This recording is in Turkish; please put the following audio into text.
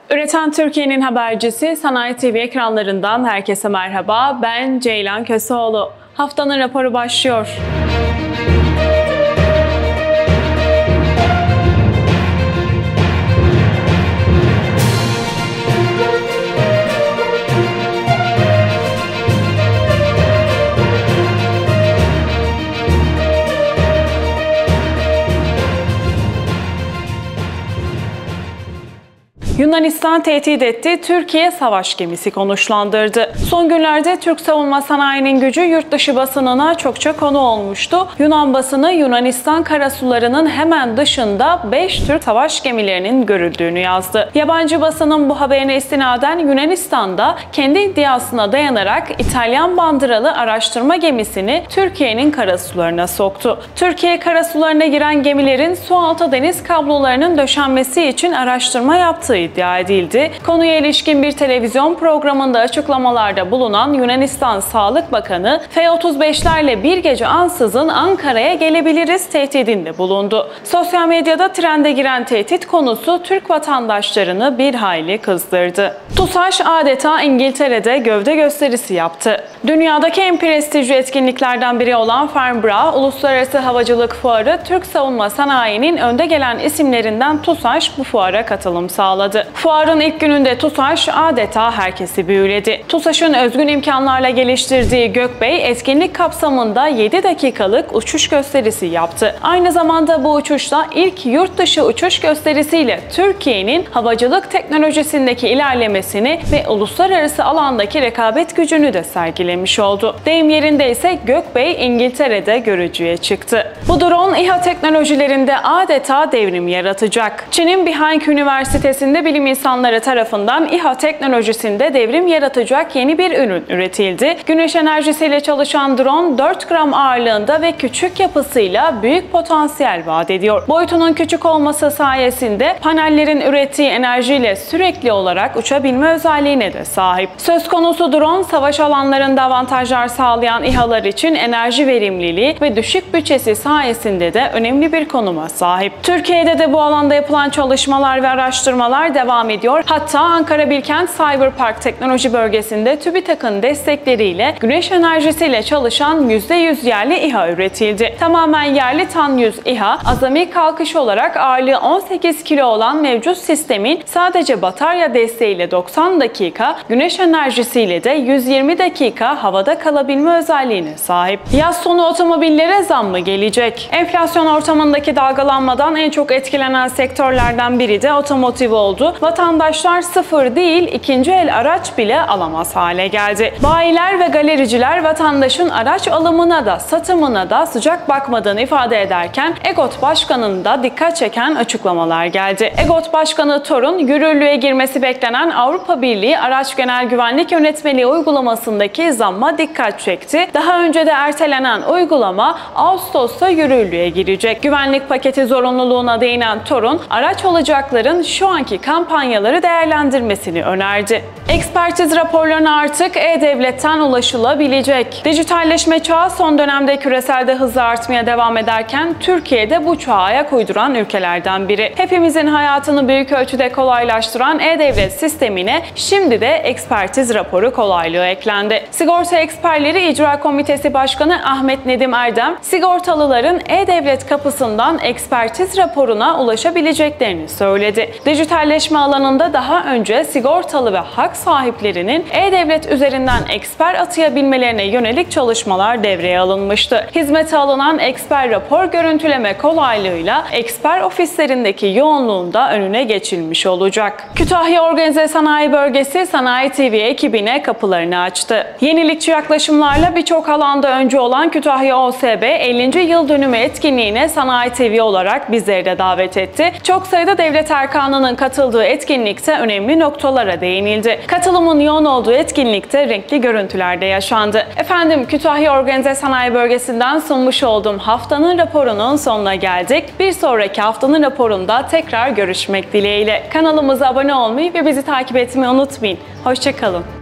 Üreten Türkiye'nin habercisi Sanayi TV ekranlarından herkese merhaba. Ben Ceylan Köseoğlu. Haftanın raporu başlıyor. Yunanistan tehdit etti, Türkiye savaş gemisi konuşlandırdı. Son günlerde Türk savunma sanayinin gücü yurt dışı basınına çokça konu olmuştu. Yunan basını Yunanistan karasularının hemen dışında 5 Türk savaş gemilerinin görüldüğünü yazdı. Yabancı basının bu haberine istinaden Yunanistan'da kendi iddiasına dayanarak İtalyan bandıralı araştırma gemisini Türkiye'nin karasularına soktu. Türkiye karasularına giren gemilerin sualtı deniz kablolarının döşenmesi için araştırma yaptığı iddia edildi. Konuya ilişkin bir televizyon programında açıklamalarda bulunan Yunanistan Sağlık Bakanı, F-35'lerle bir gece ansızın Ankara'ya gelebiliriz tehdidinde bulundu. Sosyal medyada trende giren tehdit konusu Türk vatandaşlarını bir hayli kızdırdı. TUSAŞ adeta İngiltere'de gövde gösterisi yaptı. Dünyadaki en prestijli etkinliklerden biri olan Farnborough Uluslararası Havacılık Fuarı, Türk savunma sanayinin önde gelen isimlerinden TUSAŞ bu fuara katılım sağladı. Fuarın ilk gününde TUSAŞ adeta herkesi büyüledi. TUSAŞ'ın özgün imkanlarla geliştirdiği Gökbey, etkinlik kapsamında 7 dakikalık uçuş gösterisi yaptı. Aynı zamanda bu uçuşta ilk yurt dışı uçuş gösterisiyle Türkiye'nin havacılık teknolojisindeki ilerlemesini ve uluslararası alandaki rekabet gücünü de sergilemiş oldu. Deyim yerinde ise Gökbey, İngiltere'de görücüye çıktı. Bu drone İHA teknolojilerinde adeta devrim yaratacak. Çin'in Beihang Üniversitesi'nde bilim insanları tarafından İHA teknolojisinde devrim yaratacak yeni bir ürün üretildi. Güneş enerjisiyle çalışan drone 4 gram ağırlığında ve küçük yapısıyla büyük potansiyel vaat ediyor. Boyutunun küçük olması sayesinde panellerin ürettiği enerjiyle sürekli olarak uçabilme özelliğine de sahip. Söz konusu drone, savaş alanlarında avantajlar sağlayan İHA'lar için enerji verimliliği ve düşük bütçesi sayesinde de önemli bir konuma sahip. Türkiye'de de bu alanda yapılan çalışmalar ve araştırmalar devam ediyor. Hatta Ankara Bilkent Cyberpark Teknoloji Bölgesi'nde TÜBİTAK'ın destekleriyle güneş enerjisiyle çalışan %100 yerli İHA üretildi. Tamamen yerli TAN-100 İHA, azami kalkış olarak ağırlığı 18 kilo olan mevcut sistemin sadece batarya desteğiyle 90 dakika, güneş enerjisiyle de 120 dakika havada kalabilme özelliğine sahip. Yaz sonu otomobillere zam mı gelecek? Enflasyon ortamındaki dalgalanmadan en çok etkilenen sektörlerden biri de otomotiv oldu. Vatandaşlar sıfır değil, ikinci el araç bile alamaz hale geldi. Bayiler ve galericiler vatandaşın araç alımına da satımına da sıcak bakmadığını ifade ederken EGOT Başkanı'nın da dikkat çeken açıklamalar geldi. EGOT Başkanı Torun, yürürlüğe girmesi beklenen Avrupa Birliği Araç Genel Güvenlik Yönetmeliği uygulamasındaki zamma dikkat çekti. Daha önce de ertelenen uygulama Ağustos'ta yürürlüğe girecek. Güvenlik paketi zorunluluğuna değinen Torun, araç alacakların şu anki kampanyaları değerlendirmesini önerdi. Ekspertiz raporlarına artık E-Devlet'ten ulaşılabilecek. Dijitalleşme çağı son dönemde küreselde hızla artmaya devam ederken Türkiye'de bu çağa ayak uyduran ülkelerden biri. Hepimizin hayatını büyük ölçüde kolaylaştıran E-Devlet sistemine şimdi de ekspertiz raporu kolaylığı eklendi. Sigorta Eksperleri İcra Komitesi Başkanı Ahmet Nedim Erdem, sigortalıların E-Devlet kapısından ekspertiz raporuna ulaşabileceklerini söyledi. Dijitalleşme alanında daha önce sigortalı ve hak sahiplerinin E-Devlet üzerinden eksper atayabilmelerine yönelik çalışmalar devreye alınmıştı. Hizmete alınan eksper rapor görüntüleme kolaylığıyla eksper ofislerindeki yoğunluğunda önüne geçilmiş olacak. Kütahya Organize Sanayi Bölgesi Sanayi TV ekibine kapılarını açtı. Yenilikçi yaklaşımlarla birçok alanda öncü olan Kütahya OSB 50. yıl dönümü etkinliğine Sanayi TV olarak bizleri de davet etti. Çok sayıda devlet erkanının katıldığı etkinlikte önemli noktalara değinildi. Katılımın yoğun olduğu etkinlikte renkli görüntülerde yaşandı. Efendim, Kütahya Organize Sanayi Bölgesi'nden sunmuş olduğum haftanın raporunun sonuna geldik. Bir sonraki haftanın raporunda tekrar görüşmek dileğiyle. Kanalımıza abone olmayı ve bizi takip etmeyi unutmayın. Hoşça kalın.